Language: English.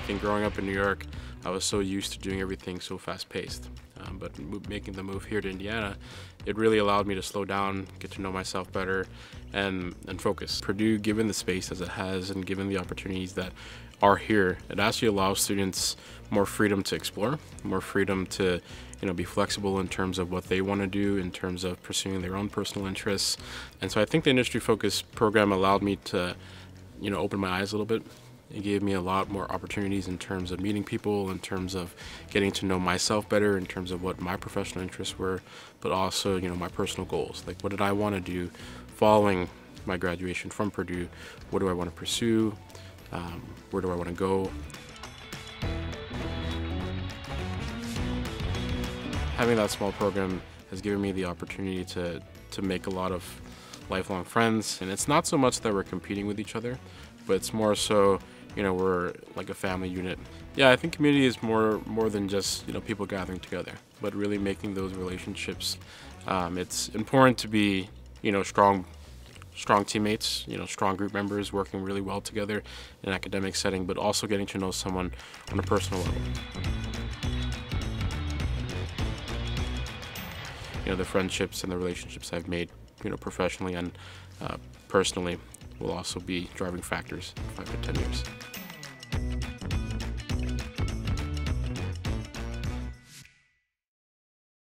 think growing up in New York, I was so used to doing everything so fast-paced. But making the move here to Indiana, it really allowed me to slow down, get to know myself better, and focus. Purdue, given the space as it has and given the opportunities that are here, it actually allows students more freedom to explore, more freedom to be flexible in terms of what they want to do, in terms of pursuing their own personal interests. And so I think the industry focus program allowed me to open my eyes a little bit. It gave me a lot more opportunities in terms of meeting people, in terms of getting to know myself better, in terms of what my professional interests were, but also, my personal goals. Like, what did I want to do following my graduation from Purdue? What do I want to pursue? Where do I want to go? Having that small program has given me the opportunity to make a lot of lifelong friends. And it's not so much that we're competing with each other, but it's more so, we're like a family unit. Yeah, I think community is more than just, people gathering together, but really making those relationships. It's important to be, strong teammates, strong group members working really well together in an academic setting, but also getting to know someone on a personal level. The friendships and the relationships I've made, professionally and personally will also be driving factors in 5 to 10 years.